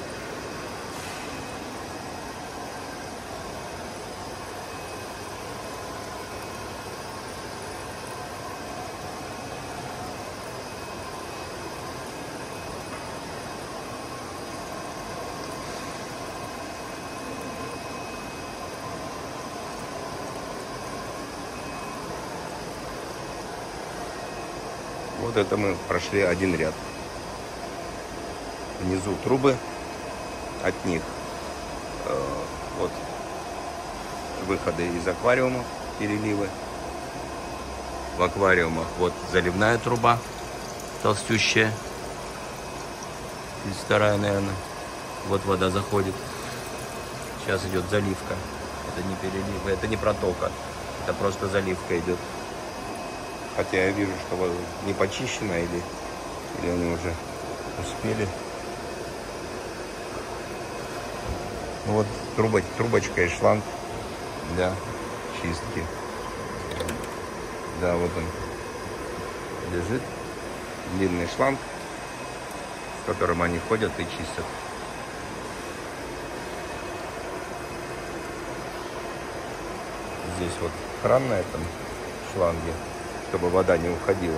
Вот это мы прошли один ряд. Внизу трубы, от них вот выходы из аквариумов, переливы. В аквариумах вот заливная труба, толстющая. 32-я, наверное. Вот вода заходит. Сейчас идет заливка. Это не перелив, это не протока. Это просто заливка идет. Хотя я вижу, что вода не почищена или они уже успели. Вот трубочка и шланг для чистки. Да, вот он лежит. Длинный шланг, с которым они ходят и чистят. Здесь вот кран на этом шланге, чтобы вода не уходила.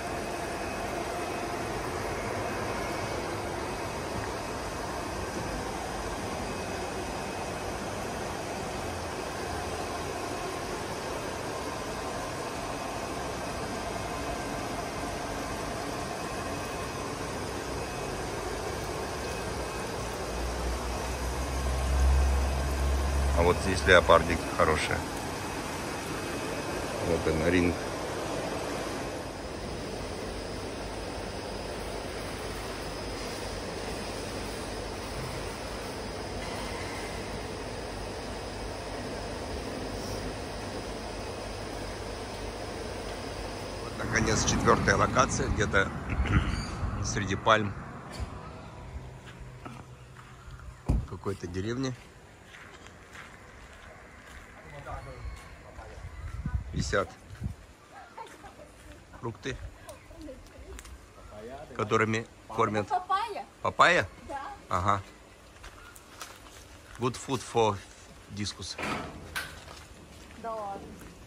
А вот здесь леопардики хорошие. Вот он, ринг. Вот, наконец, 4-я локация, где-то среди пальм какой-то деревни. Висят фрукты, которыми кормят. Папайя? Папайя? Да. Ага. Good food for discus. Да ладно.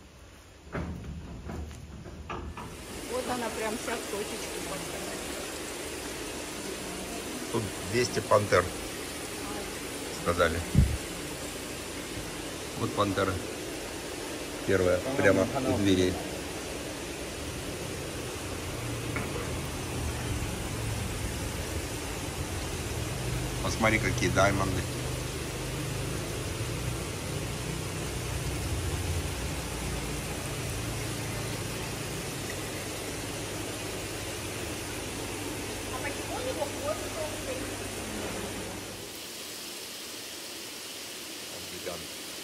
Вот она прям вся в точечку. Тут 200 пантер, сказали. Вот пантера. Первая, прямо у дверей. Посмотри, какие даймонды. А почему у него хвост толстый? Гигант.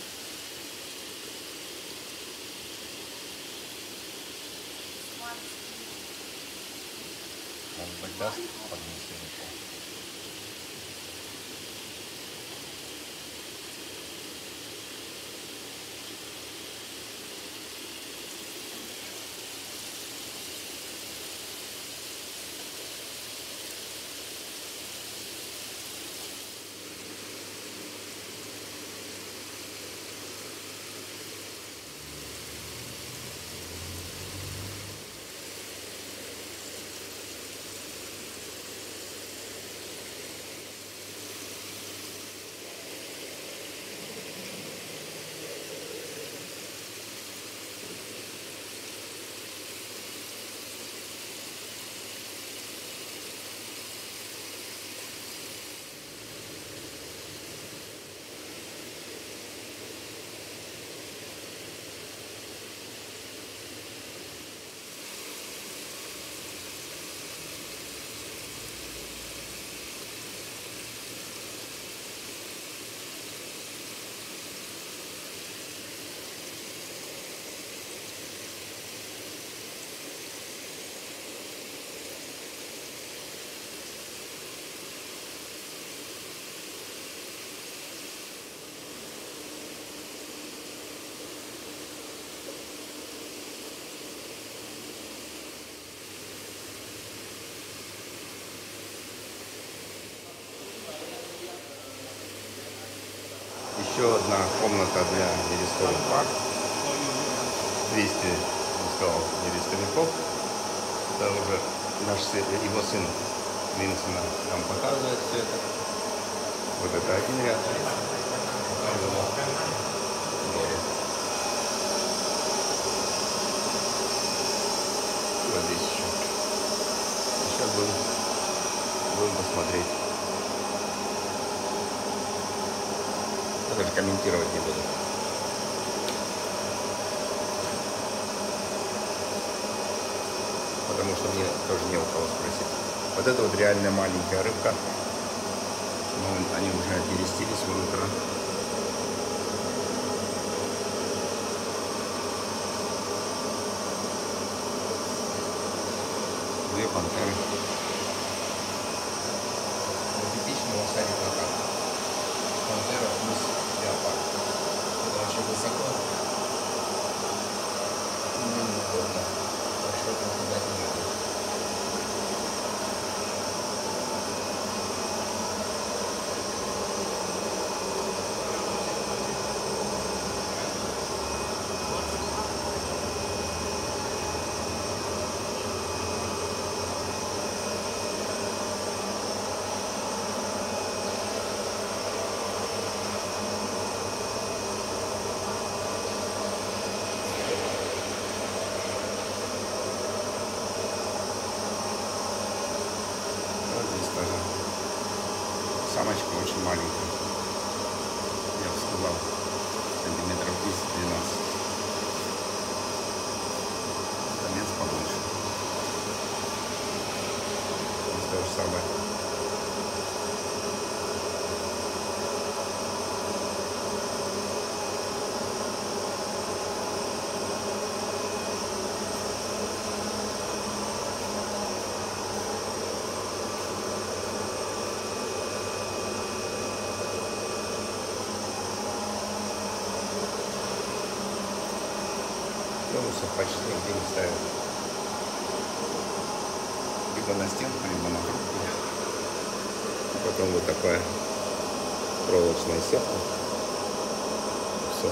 Может быть, даст поднесенку. Еще одна комната для нерестовых пар. 200 сказал нерестовиков. Это уже его сын Винсона нам показывает все это. Вот это один ряд. Вот здесь еще. Сейчас будем посмотреть. Я даже комментировать не буду. Потому что мне тоже не у кого спросить. Вот это вот реально маленькая рыбка. Но они уже отнерестились в утро. Две пантеры. Типичного садика как пантера плюс леопард. Это очень высоко. Неудобно. Хорошо туда не надо. Самочка очень маленькая. Я бы сказал, сантиметров 10-12. Самец побольше. Здесь то же самое. Конусов почти нигде не ставят. Либо на стенку, либо на трубку. Потом вот такая проволочная сетка. Все.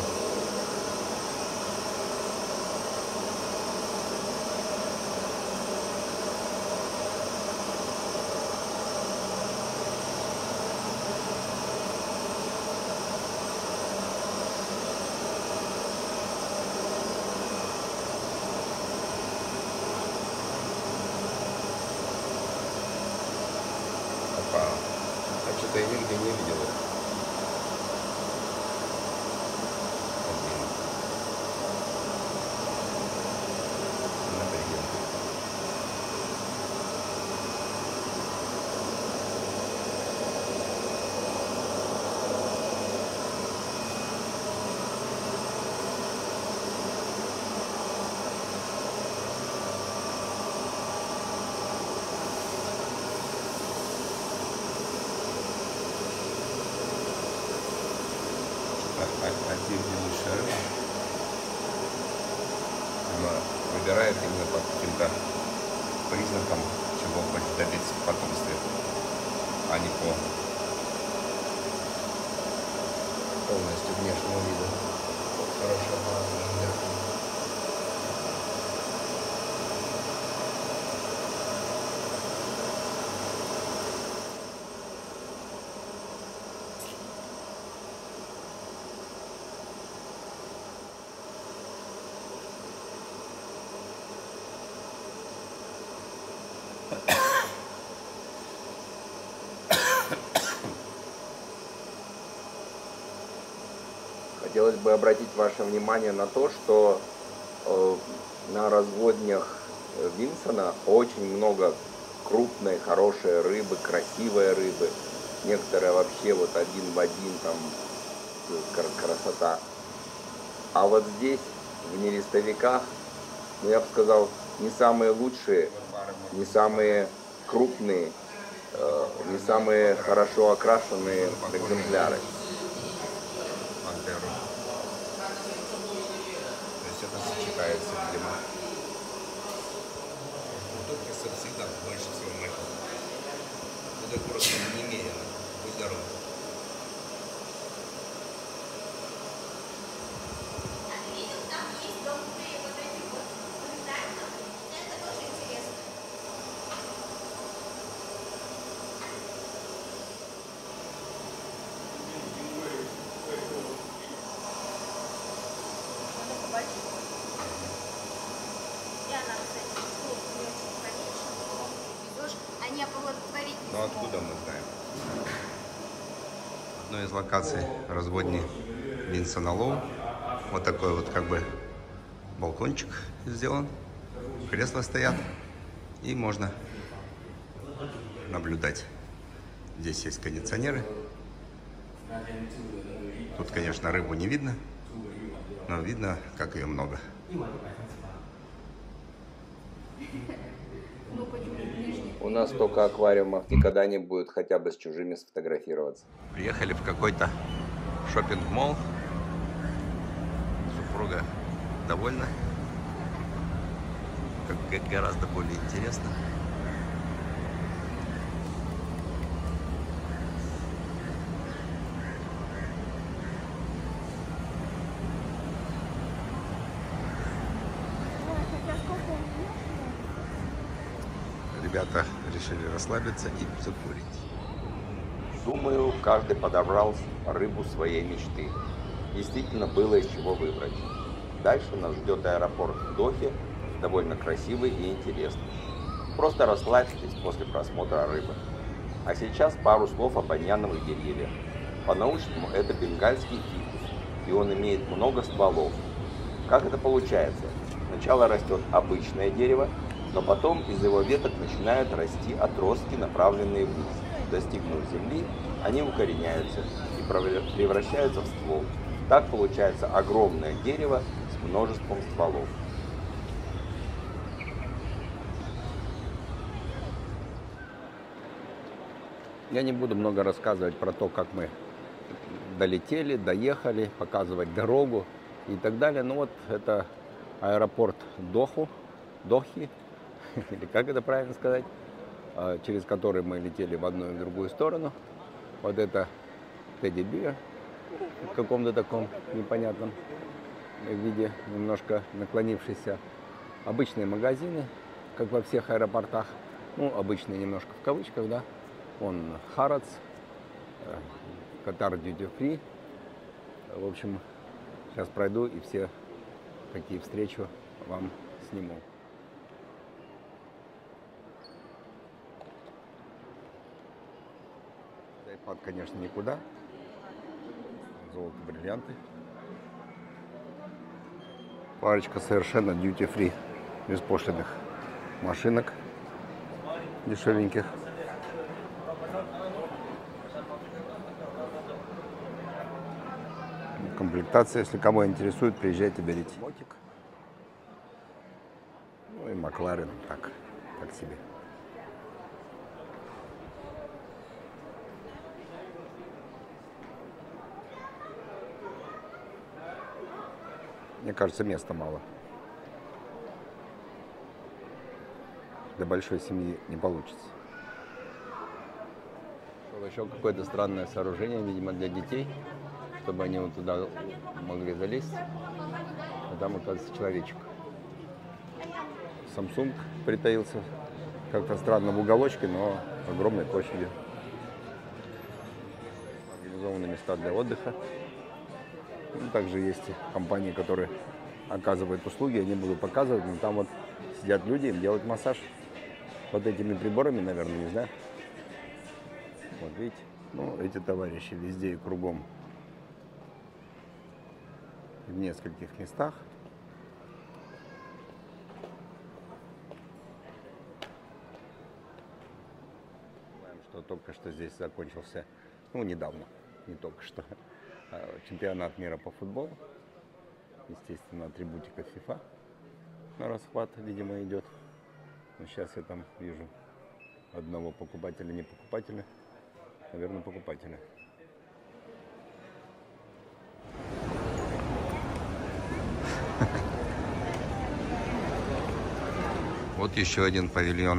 Так что-то я нигде не видел. Отдельнейшая рыба. Она выбирает именно по каким-то признакам, чего хочет добиться в потомстве, а не по полностью внешнему виду. Вот хорошая пара. Хотелось бы обратить ваше внимание на то, что на разводнях Винсона очень много крупной, хорошей рыбы, красивой рыбы. Некоторые вообще вот один в один, там красота. А вот здесь, в нерестовиках, ну, я бы сказал, не самые лучшие, не самые крупные, не самые хорошо окрашенные экземпляры. То есть это сочетается, видимо. Доктор всегда больше всего мать. Это просто немерено. Будь здоров. Но откуда мы знаем? Одной из локаций разводни Винсона Лоу. Вот такой вот как бы балкончик сделан. Кресла стоят. И можно наблюдать. Здесь есть кондиционеры. Тут, конечно, рыбу не видно. Но видно, как ее много. У нас столько аквариумов, никогда не будет хотя бы с чужими сфотографироваться. Приехали в какой-то шопинг-молл. Супруга довольна. Как гораздо более интересно. Ребята решили расслабиться и закурить. Думаю, каждый подобрал рыбу своей мечты. Действительно было из чего выбрать. Дальше нас ждет аэропорт в Дохе, довольно красивый и интересный. Просто расслабьтесь после просмотра рыбы. А сейчас пару слов о баньяновых деревьях. По-научному это бенгальский фикус, и он имеет много стволов. Как это получается? Сначала растет обычное дерево, но потом из его веток начинают расти отростки, направленные вниз. Достигнув земли, они укореняются и превращаются в ствол. Так получается огромное дерево с множеством стволов. Я не буду много рассказывать про то, как мы долетели, доехали, показывать дорогу и так далее. Ну вот это аэропорт Дохи, или как это правильно сказать, через который мы летели в одну и в другую сторону. Вот это Тедди Бир в каком-то таком непонятном виде, немножко наклонившийся. Обычные магазины, как во всех аэропортах. Ну, обычные немножко в кавычках, да. Он Харатс, Катар Duty Free. В общем, сейчас пройду и все, какие встречу, вам сниму. Айпад, конечно, никуда. Золото, бриллианты. Парочка совершенно Duty Free, беспошлинных машинок дешевеньких. Комплектация, если кого интересует, приезжайте, берите. Мотик. Ну и Макларен, так себе. Мне кажется, места мало. Для большой семьи не получится. Еще какое-то странное сооружение, видимо, для детей, чтобы они вот туда могли залезть. А там, оказывается, человечек. Samsung притаился как-то странно в уголочке, но огромной площадью. Организованы места для отдыха. Ну, также есть компании, которые оказывают услуги, я не буду показывать, но там вот сидят люди, им делают массаж. Вот этими приборами, наверное, не знаю. Вот видите, ну, эти товарищи везде и кругом. В нескольких местах. Знаем, что только что здесь закончился, ну, недавно, не только что, чемпионат мира по футболу. Естественно, атрибутика FIFA на расхват, видимо, идет. Но сейчас я там вижу одного покупателя, не покупателя, наверное, покупателя. Вот еще один павильон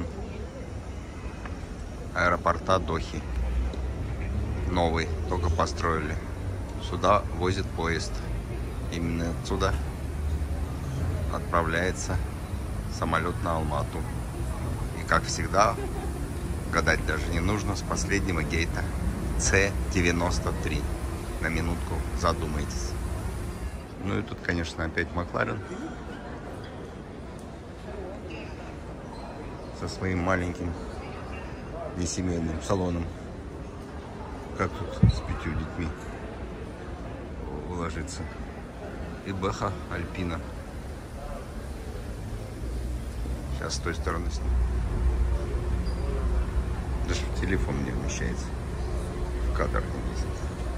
аэропорта Дохи. Новый, только построили. Сюда возит поезд. Именно отсюда отправляется самолет на Алмату. И как всегда, гадать даже не нужно, с последнего гейта С-93. На минутку задумайтесь. Ну и тут, конечно, опять Макларен со своим маленьким не семейным салоном. Как тут с 5 детьми уложиться? И Бэха Альпина. Сейчас с той стороны сниму. Даже телефон не вмещается. В кадр не вместится.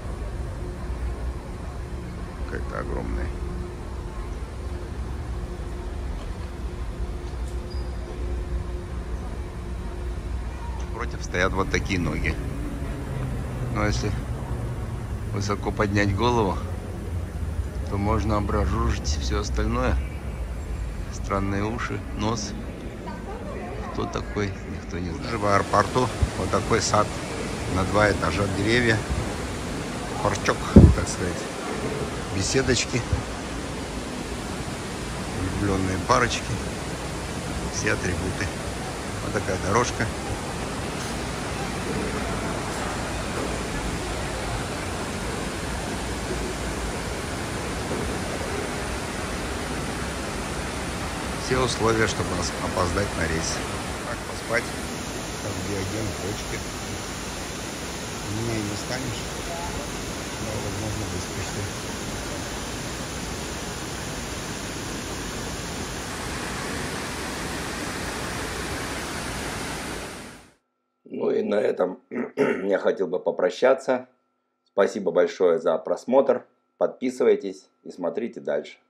Какая-то огромная. Против стоят вот такие ноги. Но если высоко поднять голову, то можно обнаружить все остальное. Странные уши, нос. Кто такой, никто не знает. В аэропорту вот такой сад на 2 этажа, деревья, парчок, так сказать, беседочки, влюбленные парочки, все атрибуты. Вот такая дорожка. Все условия, чтобы опоздать на рейс. Как поспать, как Диоген в точке. Умнее не станешь, но, возможно, выспишься. Ну и на этом я хотел бы попрощаться. Спасибо большое за просмотр. Подписывайтесь и смотрите дальше.